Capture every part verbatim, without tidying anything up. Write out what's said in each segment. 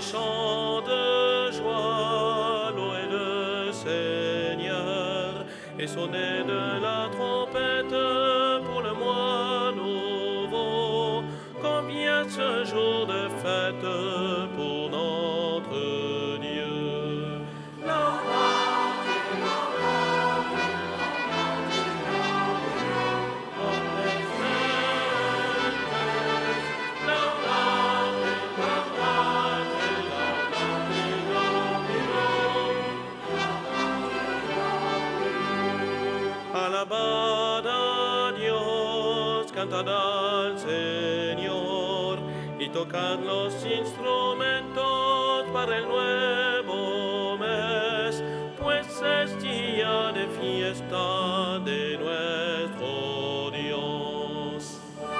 chants de joie, louez le Seigneur, et sonnez de la trompette pour le mois nouveau, quand vient ce jour de fête pour notre Dieu. Alabad a Dios, cantad al Señor y tocad los instrumentos para el nuevo mes, pues es día de fiesta de nuestro Dios.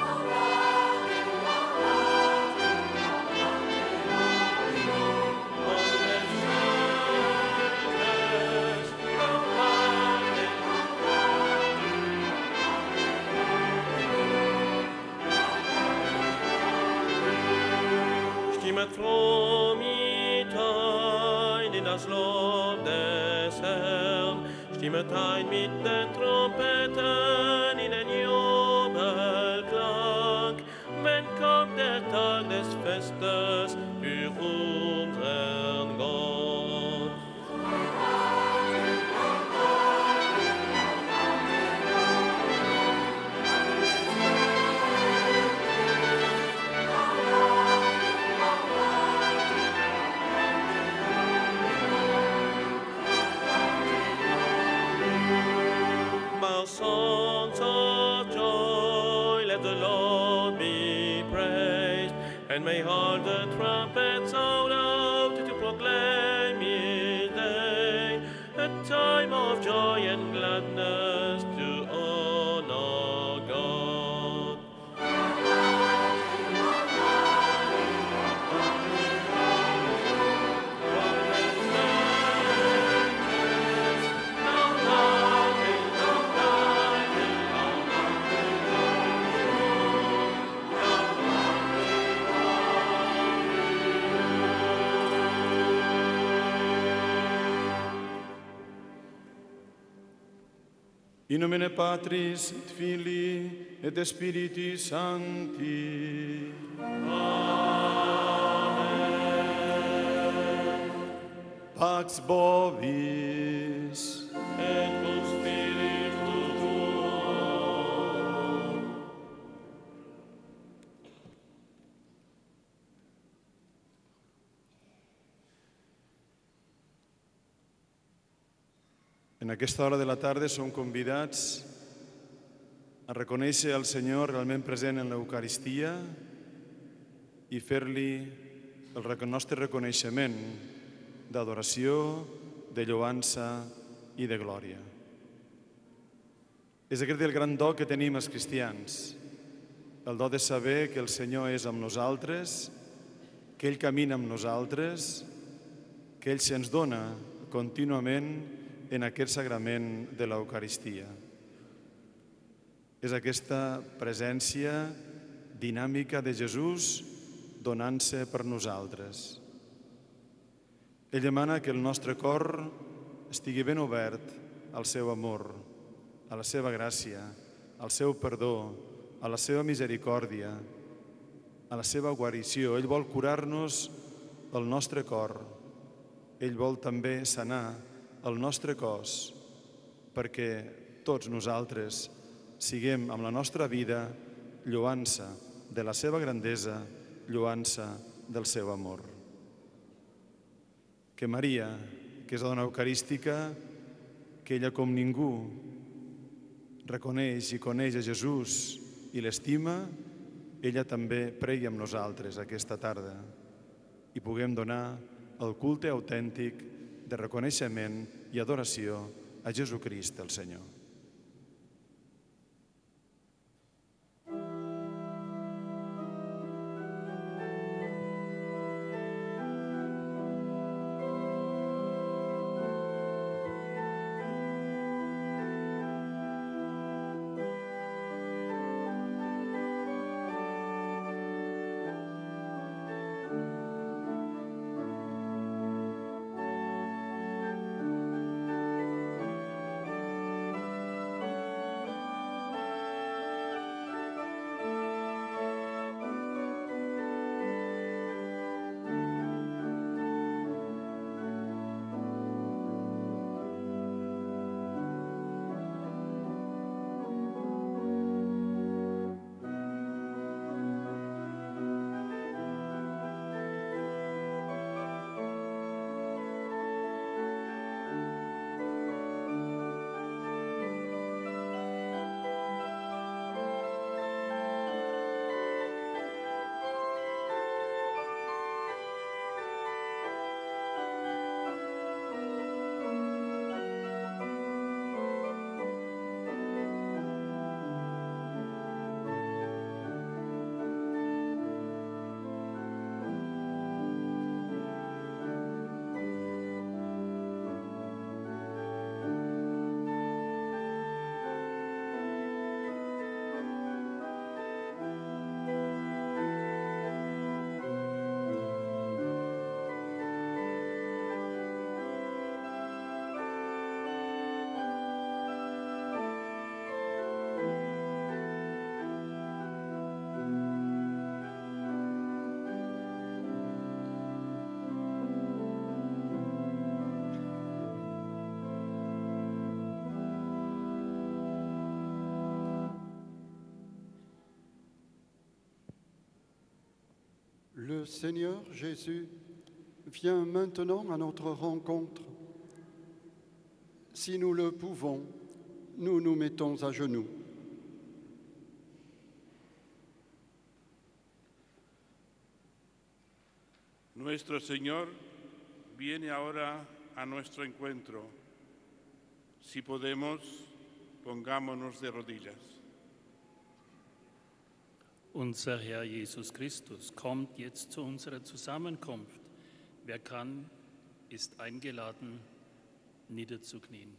Stimmet Frömmigkeit in das Lob des Herrn, stimmet ein mit den Trompeten in den Jubelklang, wenn kommt der Tag des Festes für unseren Gott. Songs of joy, let the Lord be praised, and may all the trumpets sound out to proclaim His day, a time of joy and gladness to honor God. In nomine Patris et Filii et Spiritus Sancti. Amen. Pax Bovis. Et cum spiritu tuo. En aquesta hora de la tarda som convidats a reconèixer el Senyor realment present en l'Eucaristia i fer-li el nostre reconeixement d'adoració, de lloança i de glòria. És aquest el gran do que tenim els cristians, el do de saber que el Senyor és amb nosaltres, que ell camina amb nosaltres, que ell se'ns dona contínuament en aquest sagrament de l'Eucaristia. És aquesta presència dinàmica de Jesús donant-se per nosaltres. Ell demana que el nostre cor estigui ben obert al seu amor, a la seva gràcia, al seu perdó, a la seva misericòrdia, a la seva guarició. Ell vol curar-nos el nostre cor. Ell vol també sanar el nostre cos, perquè tots nosaltres siguem amb la nostra vida lloança de la seva grandesa, lloança del seu amor. Que Maria, que és la dona eucarística, que ella com ningú reconeix i coneix a Jesús i l'estima, ella també pregui amb nosaltres aquesta tarda i puguem donar el culte autèntic de reconeixement i adoració a Jesucrist, el Senyor. Le Seigneur Jésus vient maintenant à notre rencontre. Si nous le pouvons, nous nous mettons à genoux. Nuestro Señor viene ahora a nuestro encuentro. Si podemos, pongámonos de rodillas. Unser Herr Jesus Christus kommt jetzt zu unserer Zusammenkunft. Wer kann, ist eingeladen, niederzuknien.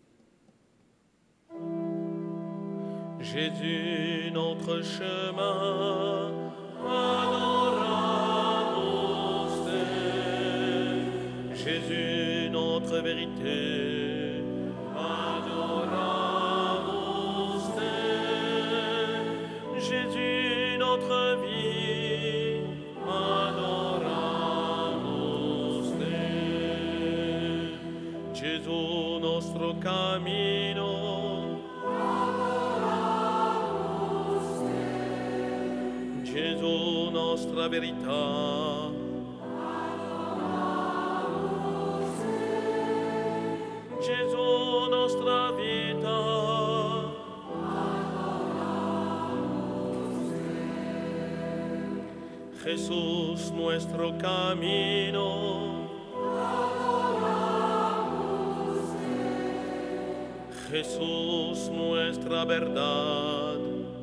Jésus, notre chemin, adoramos te. Jésus, notre vérité, adoramos te. Jésus, notre vie, adoramos te. Gesù, nostro cammino, Gesù, nostra verità, Gesù, nostra vita, Jesús, nuestro camino, Jesús, nuestra verdad,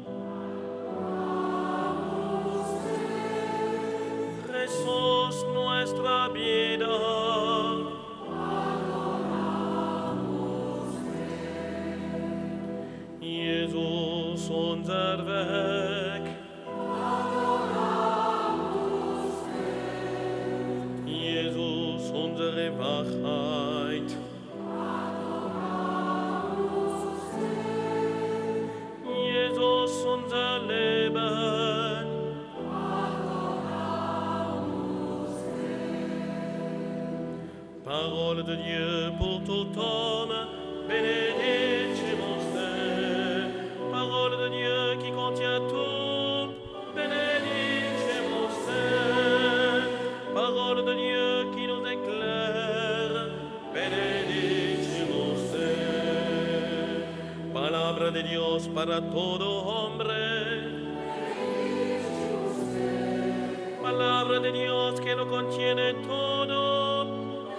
Jesús, nuestra vida, Jesus, unser Weg, Jesus, unsere Wahrheit, Jesus, unser Leben, parole de Dieu pour tout homme, bénédicimus te. Parole de Dieu qui contient tout, bénédicimus te. Parole de Dieu qui nous éclaire, bénédicimus te. Palabra de Dios para todo hombre, palabra de Dios que lo contiene todo,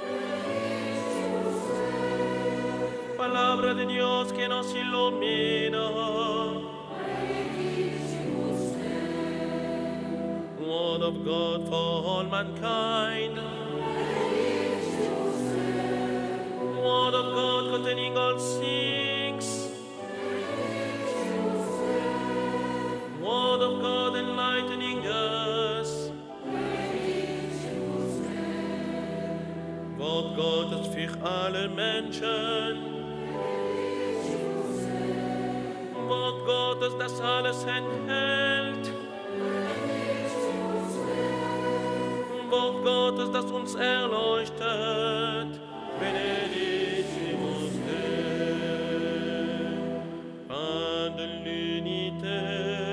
palabra de Dios que nos ilumina. Word of God for all mankind. Word of God containing all things. Word of God enlightening us. Wort Gottes für alle Menschen. Wort Gottes, das alles enthält. Wort Gottes, das uns erleuchtet. Benedicimus te. Pain de l'unité.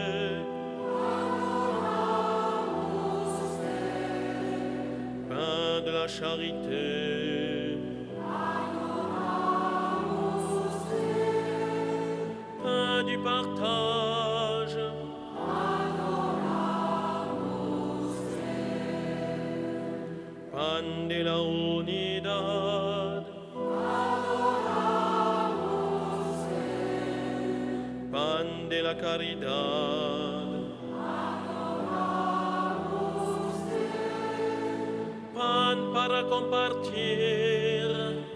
Pain de la charité. Pain du partage. Pan de la unidad. Pan de la caridad. Pan para compartir.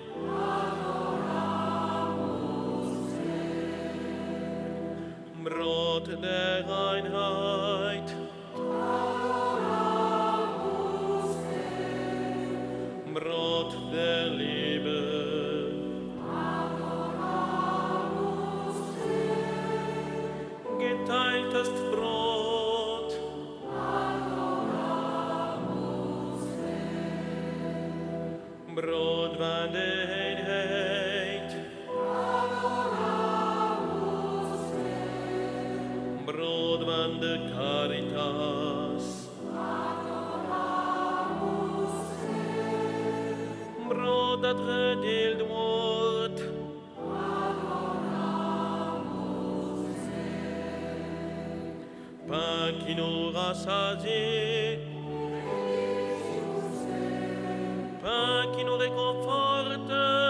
Brot der Einheit. Brot der Liebe. Geteiltes Brot. Brot van de eenheid. Brot van de caritas. d'être d'il mort. Pain qui nous rassasie, pain qui nous réconforte,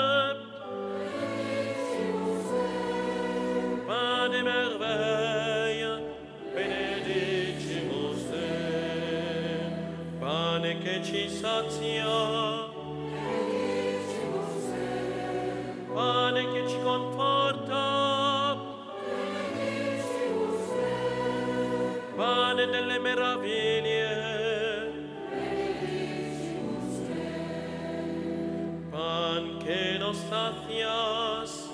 pain des merveilles, benedicimus te, pane che ci sazia, pane che ci conforta, pane delle meraviglie, pan che nos sacias,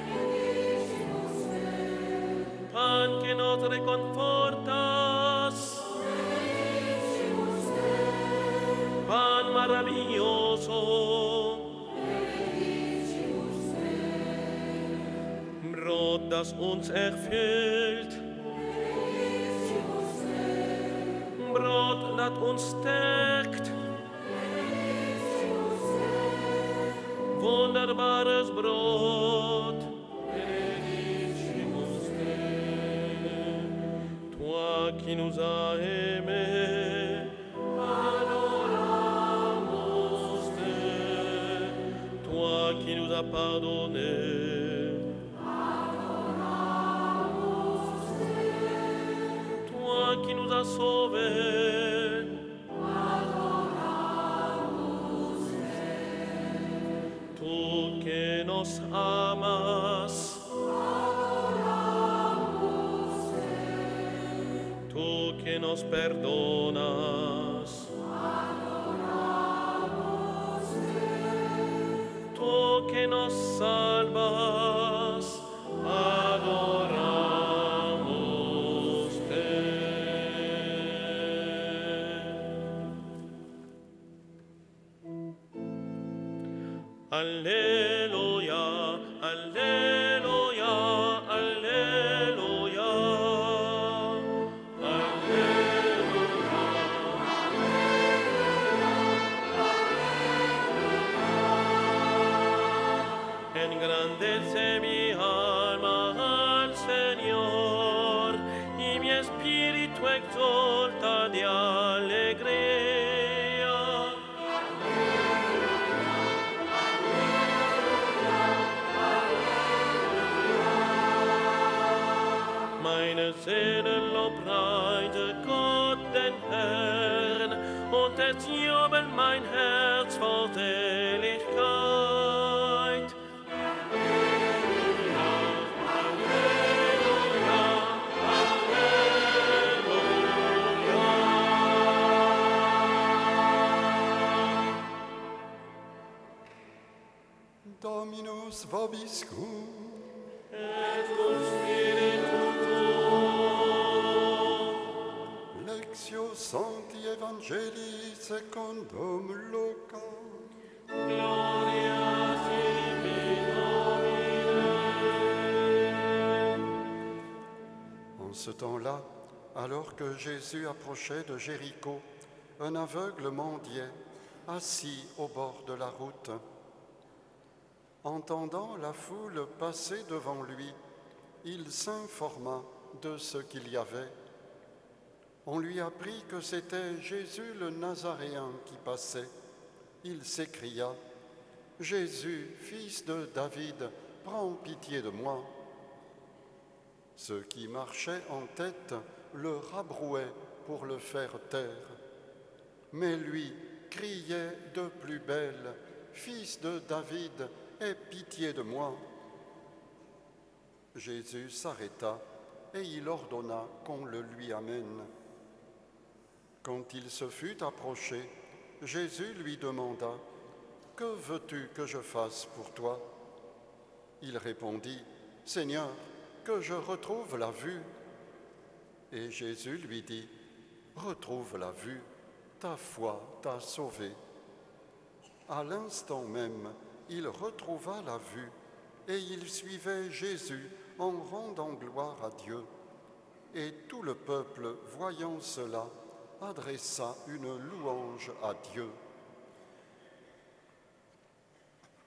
pan que nos reconfortas, pan maravilloso, Brot, das uns erfüllt, Brot, das uns stärkt, wunderbares Brot, benedicimus te, toi qui nous as aimés, adoramus te, toi qui nous as pardonnés, adoramus te, toi qui nous as sauvés, adoramus te, tu que nos amas, adoramus te, tu que nos perdonas, adoramus te, tu que nos salvas, adoramus te. Alleluia, alleluia, alleluia. Engrandece mi alma al Señor, y mi espíritu exulta de alegría. Meine Seele lobpreise Gott den Herrn, und es jubelt mein Herz vor Seligkeit. Dominus vobiscum. Et cum spiritu tuo. Lectio Sancti Evangelii secundum Luca. Gloria tibi, Domine. En ce temps-là, alors que Jésus approchait de Jéricho, un aveugle mendiait, assis au bord de la route. Entendant la foule passer devant lui, il s'informa de ce qu'il y avait. On lui apprit que c'était Jésus le Nazaréen qui passait. Il s'écria, « Jésus, fils de David, prends pitié de moi. » Ceux qui marchaient en tête le rabrouaient pour le faire taire. Mais lui criait de plus belle, « Fils de David, aie pitié de moi. » Jésus s'arrêta et il ordonna qu'on le lui amène. Quand il se fut approché, Jésus lui demanda, « Que veux-tu que je fasse pour toi ?» Il répondit, « Seigneur, que je retrouve la vue. » Et Jésus lui dit, « Retrouve la vue, ta foi t'a sauvé. » À l'instant même, il retrouva la vue et il suivait Jésus en rendant gloire à Dieu. Et tout le peuple, voyant cela, adressa une louange à Dieu.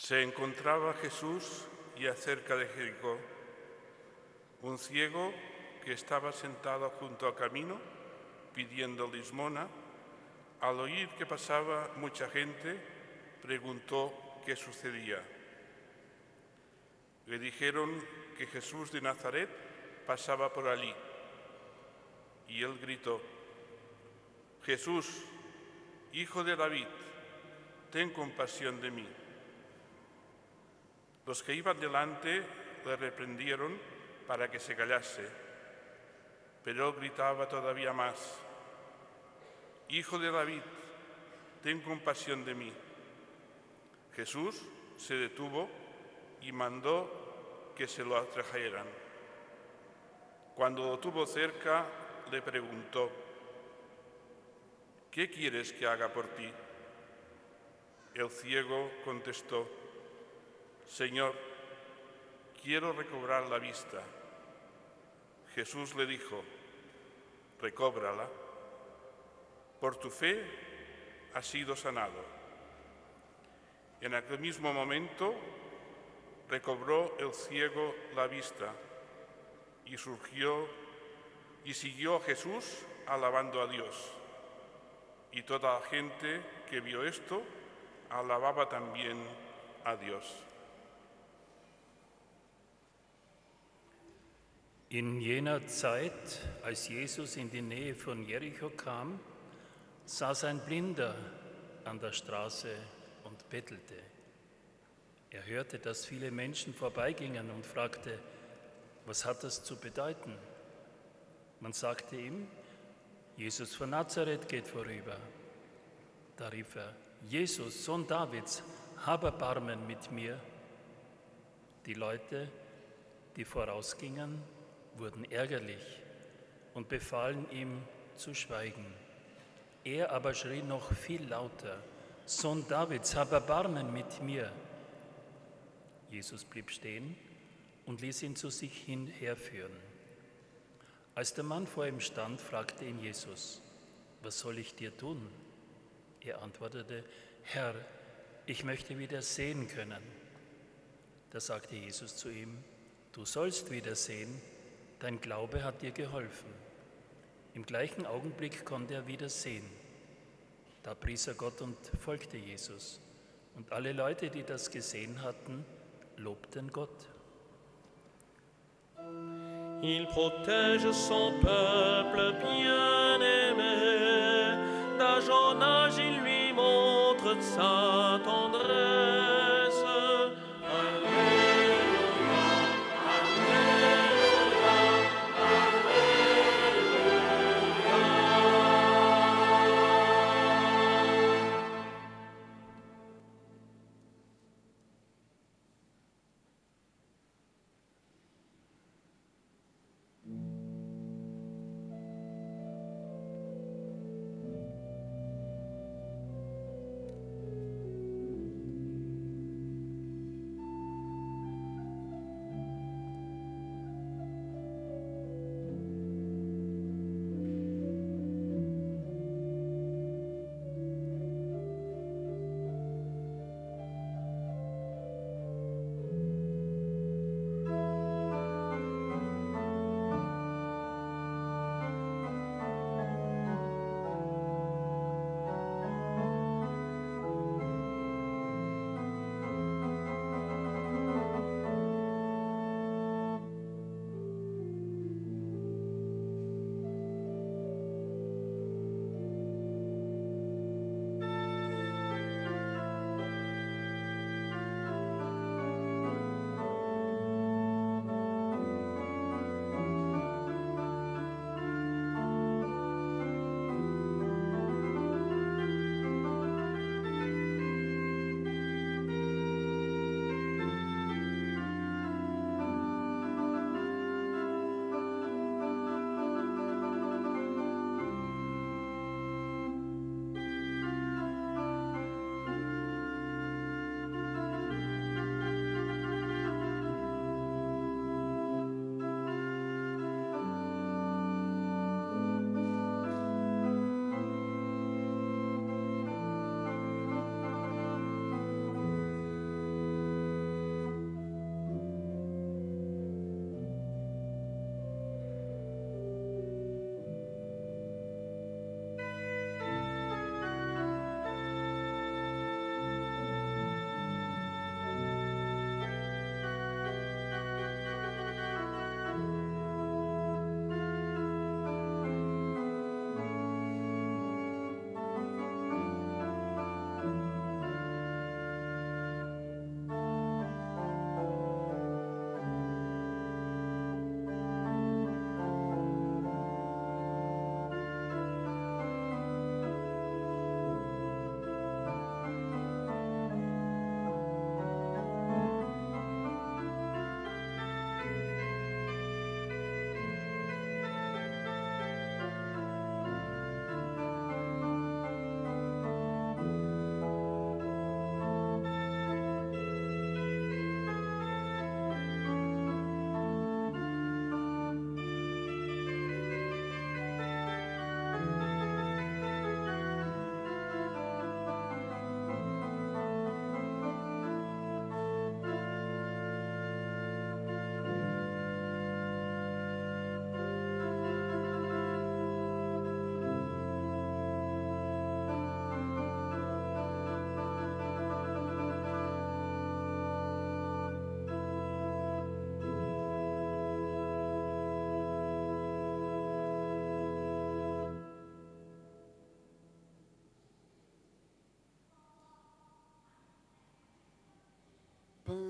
Se encontraba Jesús y acerca de Jericó, un ciego que estaba sentado junto al camino pidiendo limosna. Al oír que pasaba mucha gente, preguntó qué sucedía. Le dijeron que Jesús de Nazaret pasaba por allí. Y él gritó: Jesús, hijo de David, ten compasión de mí. Los que iban delante le reprendieron para que se callase, pero él gritaba todavía más: Hijo de David, ten compasión de mí. Jesús se detuvo y mandó que se lo trajeran. Cuando lo tuvo cerca, le preguntó: ¿Qué quieres que haga por ti? El ciego contestó: Señor, quiero recobrar la vista. Jesús le dijo: recóbrala. Por tu fe has sido sanado. En aquel mismo momento recobró el ciego la vista y surgió y siguió a Jesús alabando a Dios. Y toda la gente que vio esto alababa también a Dios. In jener Zeit, als Jesus in die Nähe von Jericho kam, saß ein Blinder an der Straße und bettelte. Er hörte, dass viele Menschen vorbeigingen und fragte: Was hat das zu bedeuten? Man sagte ihm: Jesus von Nazareth geht vorüber. Da rief er: Jesus, Sohn Davids, hab Erbarmen mit mir. Die Leute, die vorausgingen, wurden ärgerlich und befahlen ihm zu schweigen. Er aber schrie noch viel lauter: Sohn Davids, hab Erbarmen mit mir. Jesus blieb stehen und ließ ihn zu sich hin herführen. Als der Mann vor ihm stand, fragte ihn Jesus: Was soll ich dir tun? Er antwortete: Herr, ich möchte wieder sehen können. Da sagte Jesus zu ihm: Du sollst wieder sehen, dein Glaube hat dir geholfen. Im gleichen Augenblick konnte er wieder sehen. Da pries er Gott und folgte Jesus. Und alle Leute, die das gesehen hatten, lobten Gott. Il protège son peuple bien-aimé, d'âge en âge il lui montre sa tendresse. Alléluia, Alléluia, Alléluia.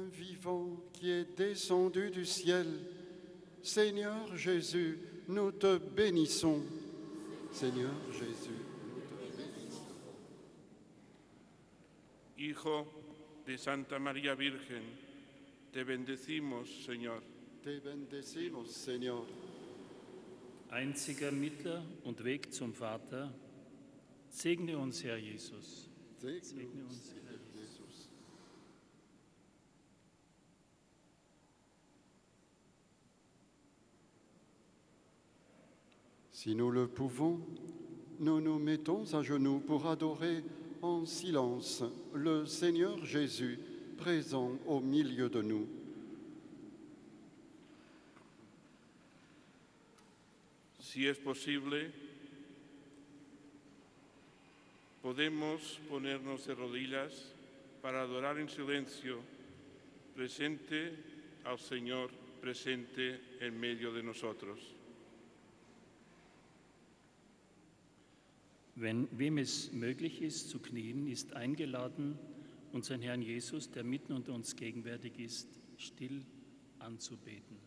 pain vivant qui est descendu du ciel, Seigneur Jésus, nous te bénissons. Seigneur Jésus, nous te bénissons. Hijo de Santa María Virgen, te bendecimos, Señor. Te bendecimos, Señor. Einziger Mittler und Weg zum Vater, segne uns, Herr Jesus. Segne Segne uns, uns, Herr Jesus. Si nous le pouvons, nous nous mettons à genoux pour adorer en silence le Seigneur Jésus présent au milieu de nous. Si es posible, podemos ponernos de rodillas para adorar en silencio, presente al Señor, presente en medio de nosotros. Wenn, wem es möglich ist, zu knien, ist eingeladen, unseren Herrn Jesus, der mitten unter uns gegenwärtig ist, still anzubeten.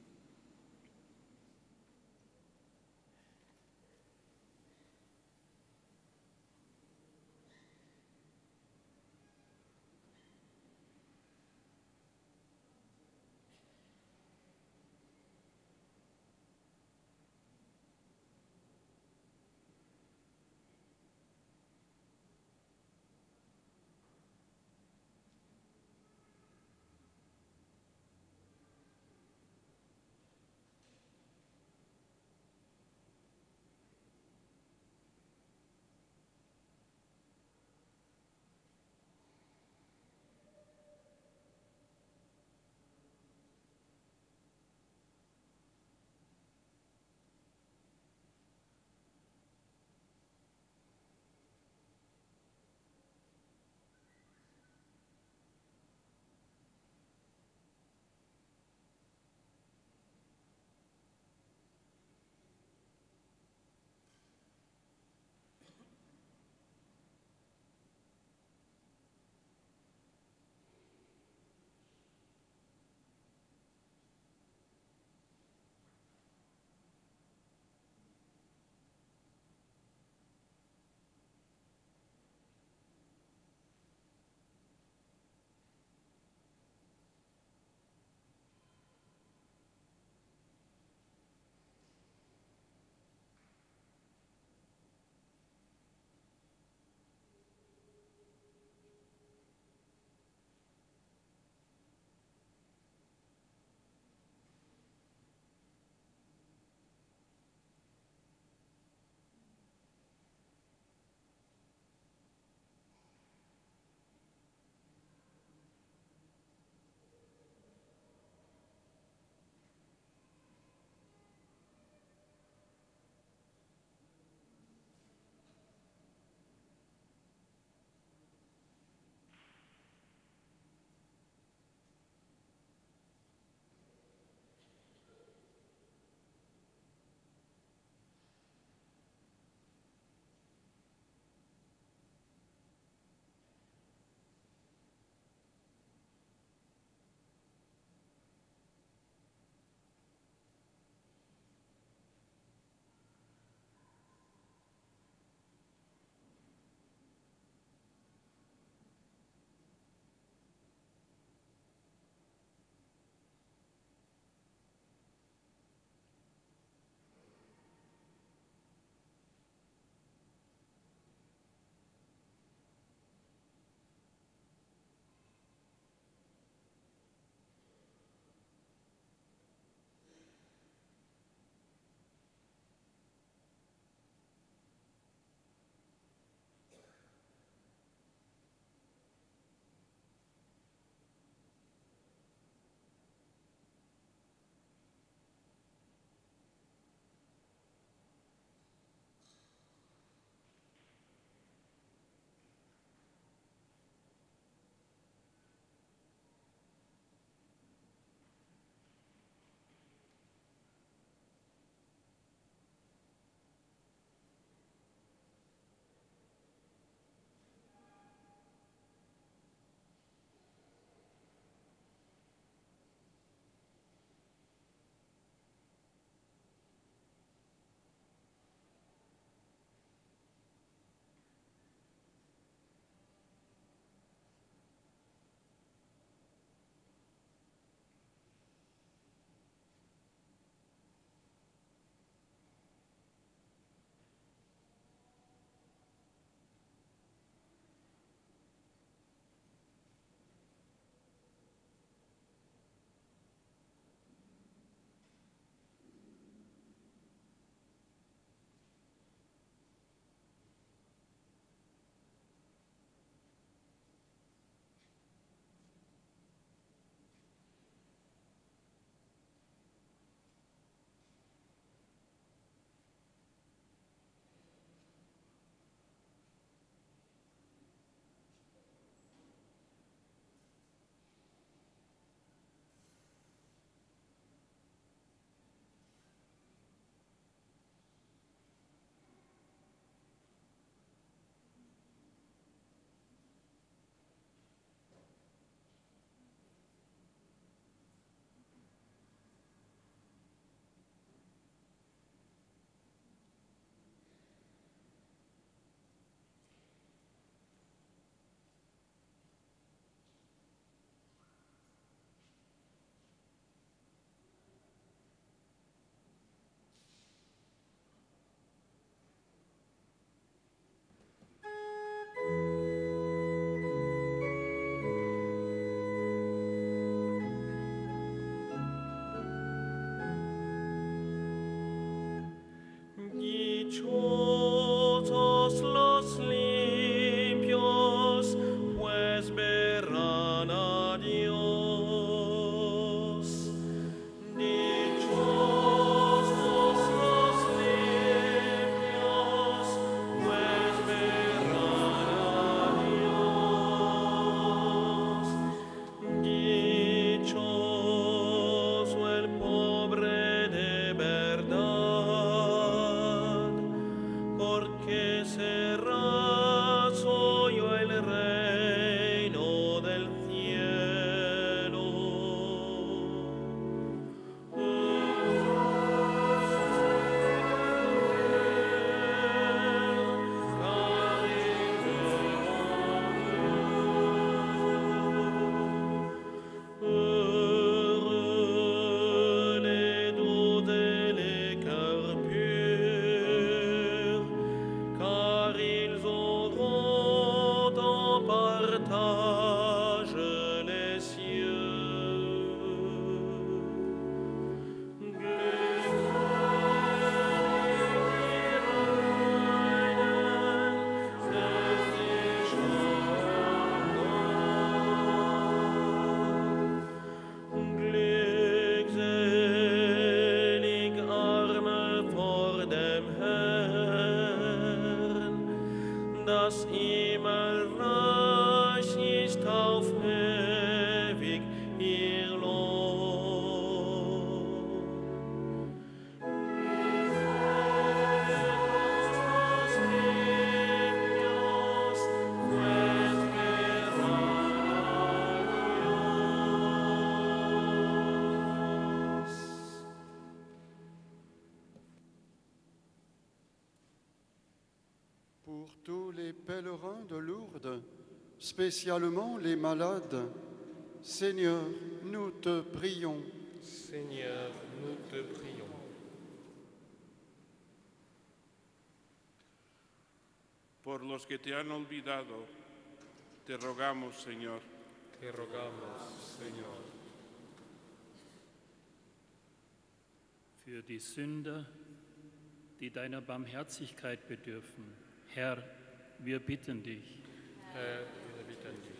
das Himmelreich ist auf ewig ihr Lohn. Pour tous les pèlerins de Lourdes, spécialement les malades, Seigneur, nous te prions. Seigneur, nous te prions. Por los que te han olvidado, te rogamos, Señor. Te rogamos, Señor. Für die Sünder, die deiner Barmherzigkeit bedürfen. Herr, wir bitten dich. Herr, wir bitten dich.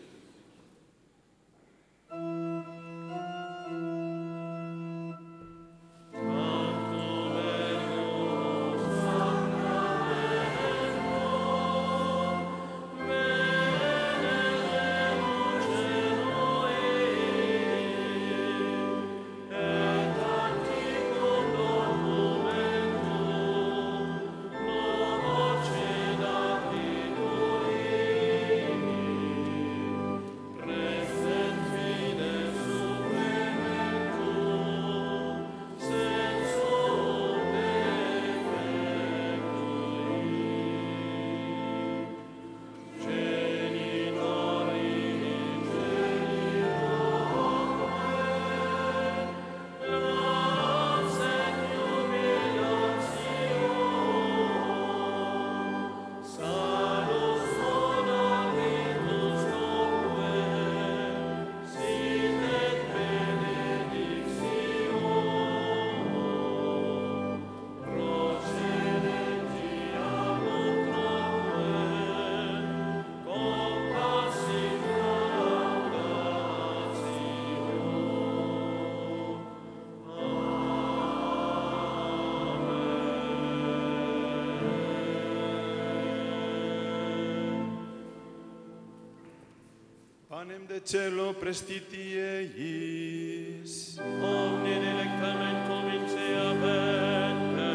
Panem de cielo prestiti eis. Omni delectamentum vincea vente.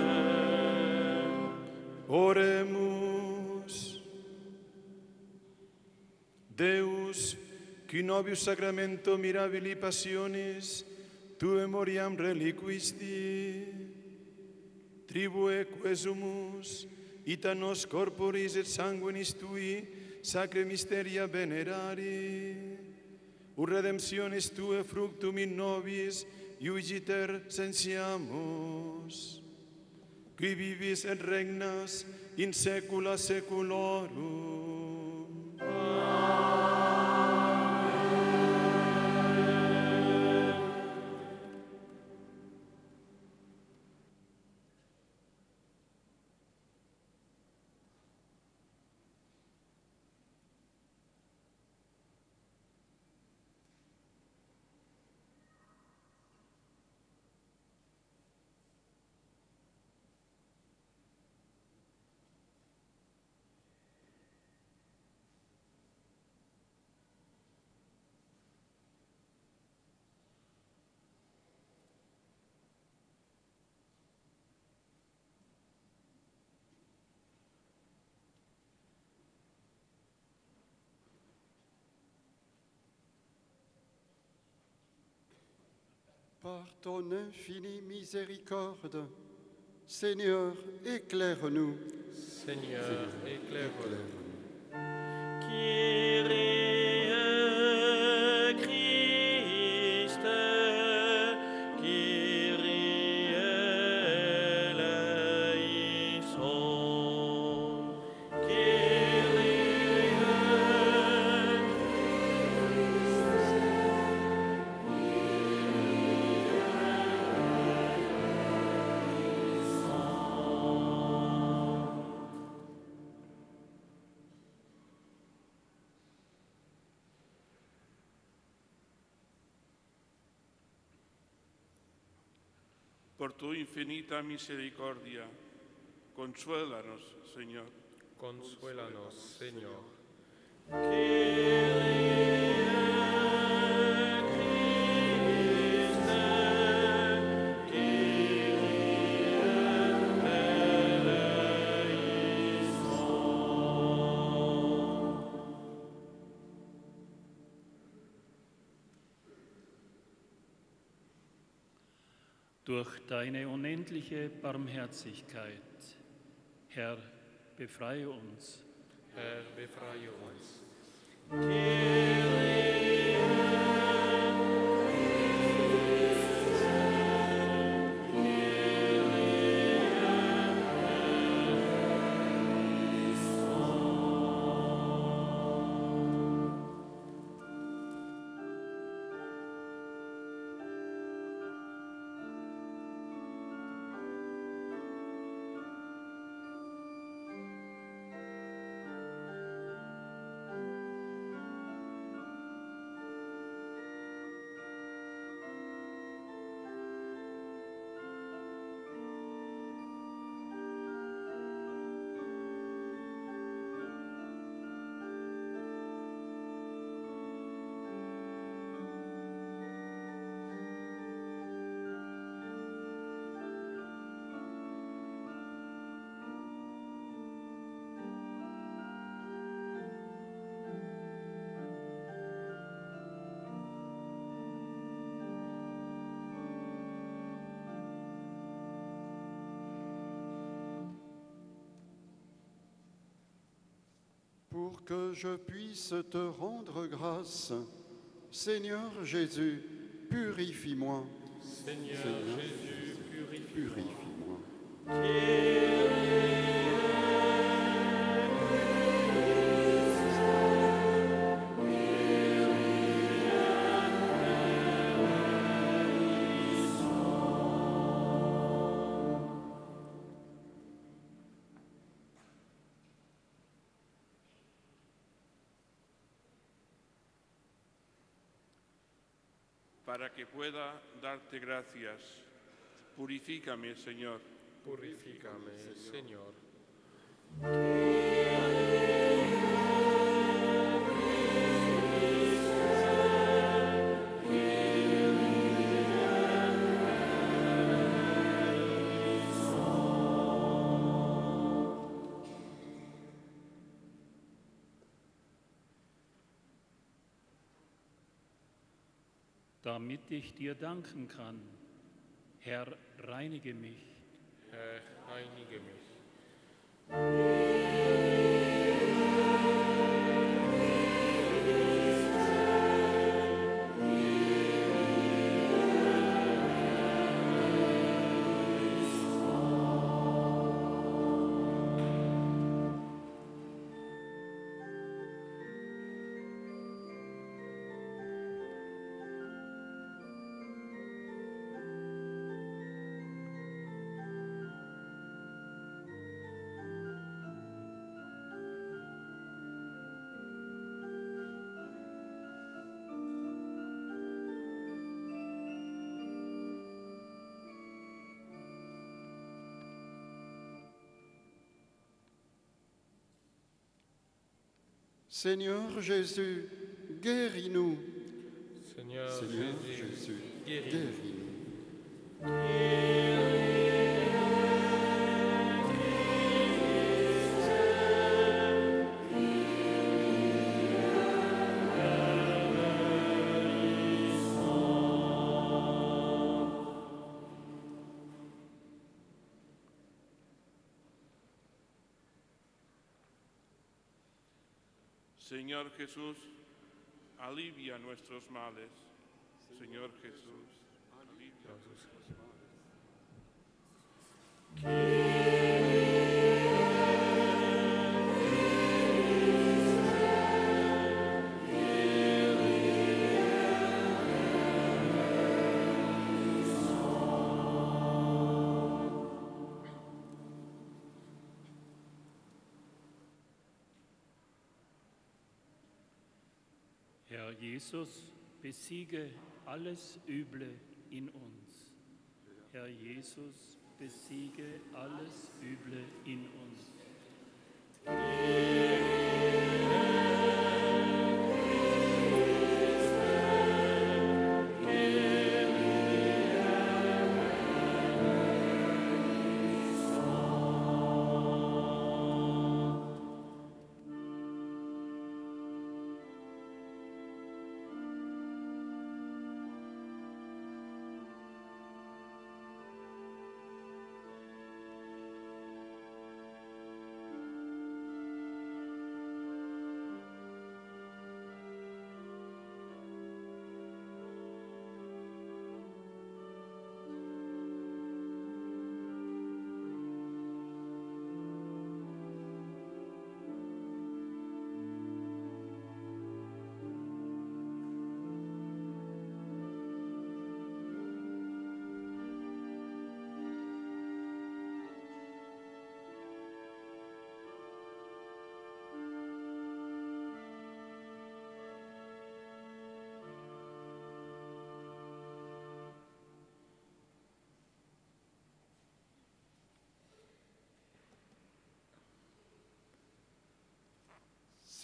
Oremus. Deus, qui novius sacramento mirabili passionis, tue moriam reliquisti, tribue quesumus, ita nos corporis et sanguinis tui, sacre mysteria venerari, ut redemptionis tue fructum in nobis iugiter sensiamus, qui vivis et regnas in saecula saeculorum. Par ton infinie miséricorde, Seigneur, éclaire-nous. Seigneur, éclaire-nous. Kyrie Christe, Kyrie eleison, Kyrie Por tu infinita misericordia, consuélanos, Señor. Consuélanos, Señor. Durch deine unendliche Barmherzigkeit, Herr, befreie uns. Herr, befreie uns. Pour que je puisse te rendre grâce, Seigneur Jésus, purifie-moi. Seigneur, Seigneur Jésus, purifie-moi. Purifie-moi. Para que pueda darte gracias, purifícame, Señor. Purifícame, Señor. Damit ich dir danken kann, Herr, reinige mich. Herr, reinige mich. Seigneur Jésus, guéris-nous. Seigneur, Seigneur Jésus, Jésus, guéris-nous. guéris-nous. Señor Jesús, alivia nuestros males. Señor Jesús, alivia nuestros males. Herr Jesus, besiege alles Üble in uns. Herr Jesus, besiege alles Üble in uns.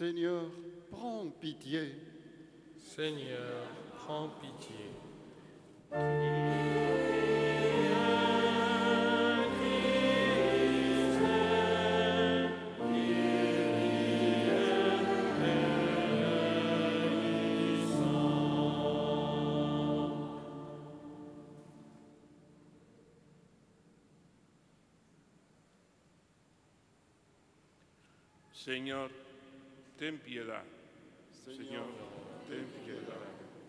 Seigneur, prends pitié. Seigneur, prends pitié. Señor, ten piedad. Señor, ten piedad.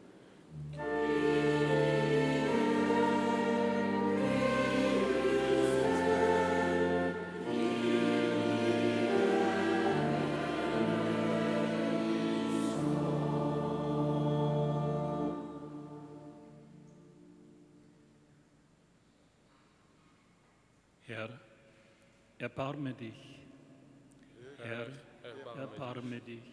Herr, erbarme dich. Herr, erbarme dich.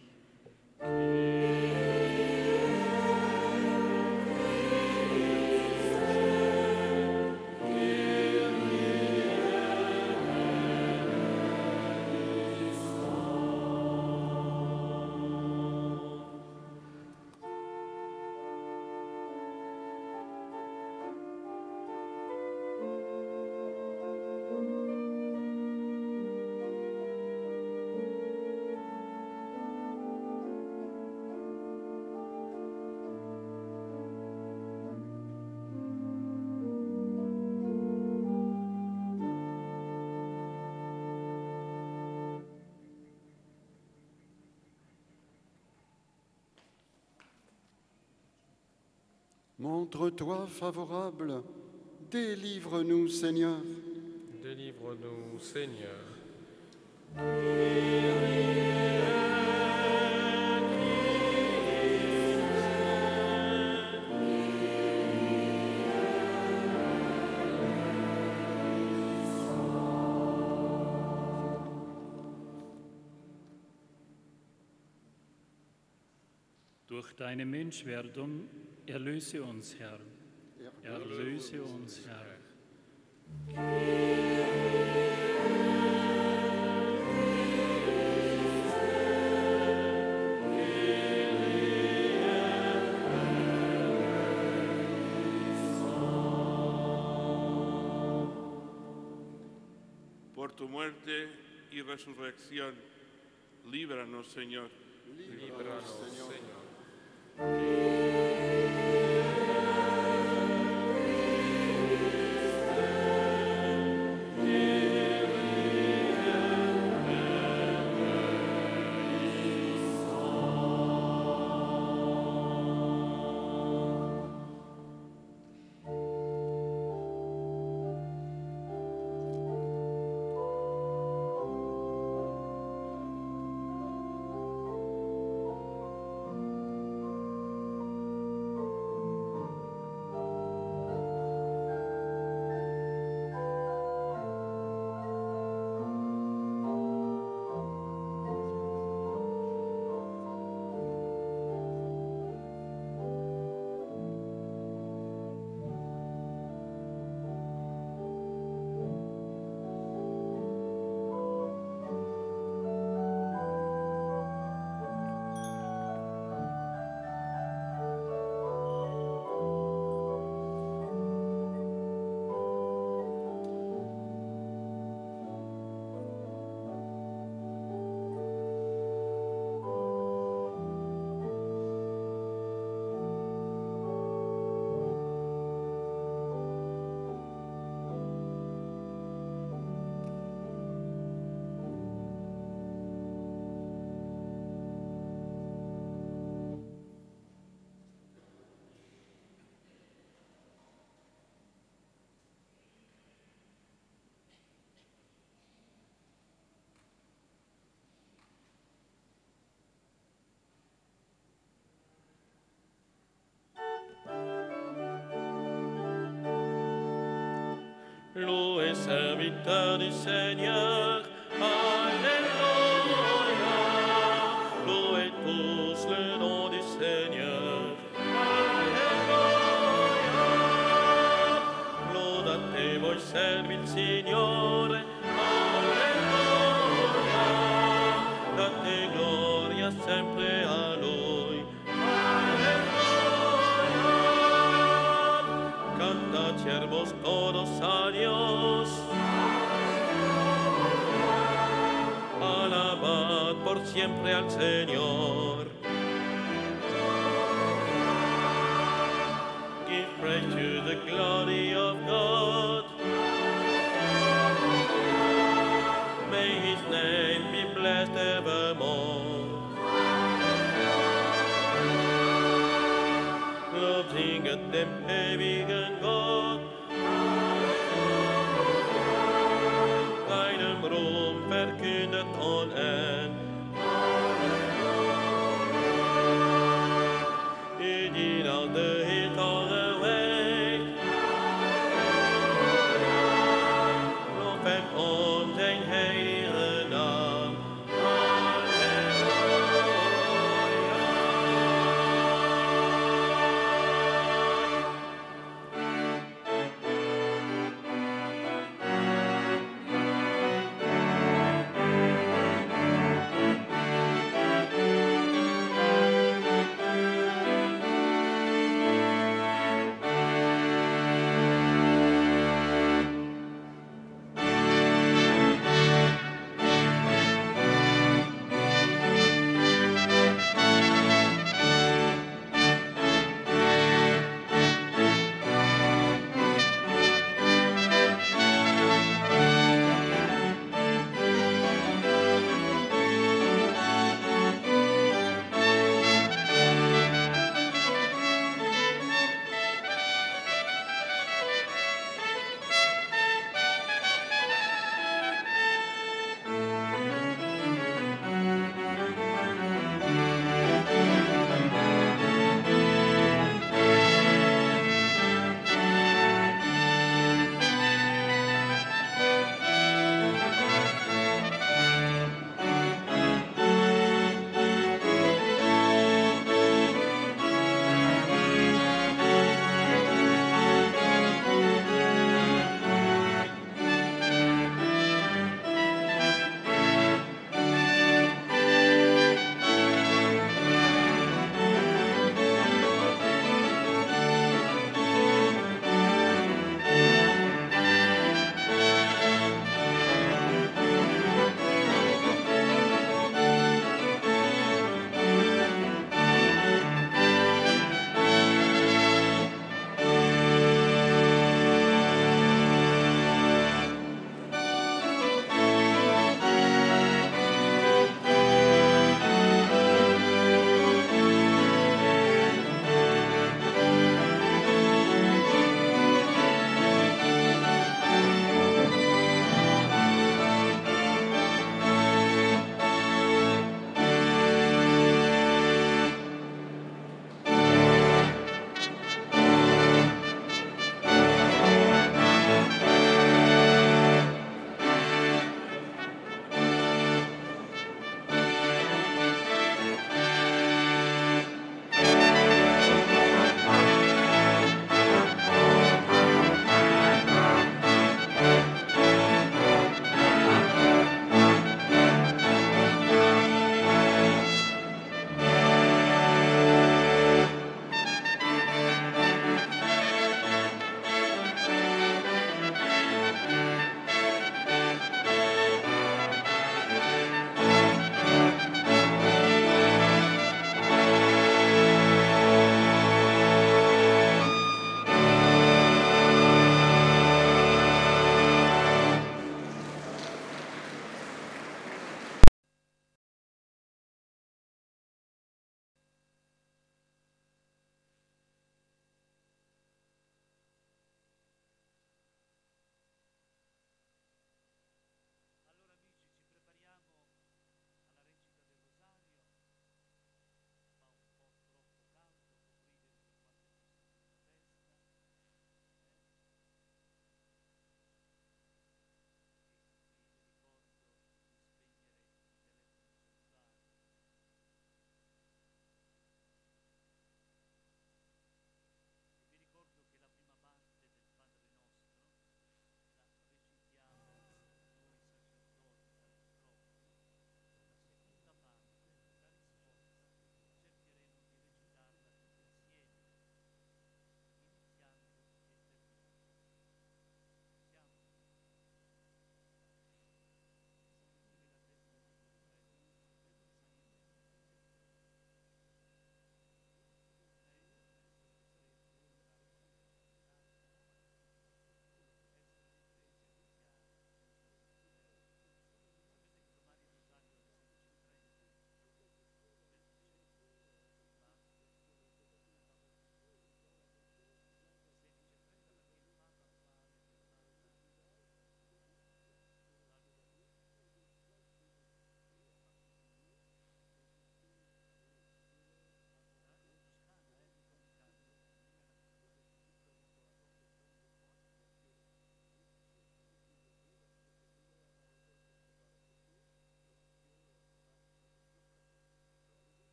Montre-toi favorable, délivre-nous, Seigneur. Délivre-nous, Seigneur. Durch deine Menschwerdung erlöse uns, Herr. Erlöse uns, Herr. Por tu muerte y resurrección, líbranos, Señor. Líbranos, Señor. Loué serviteur du Seigneur, Alléluia. Louez tous le nom du Seigneur, Alléluia. Lodate voi servi il Signore, Alleluia. Date gloria por siempre al Señor. Give praise to the glory of God. May his name be blessed evermore. Love singeth dem ewigen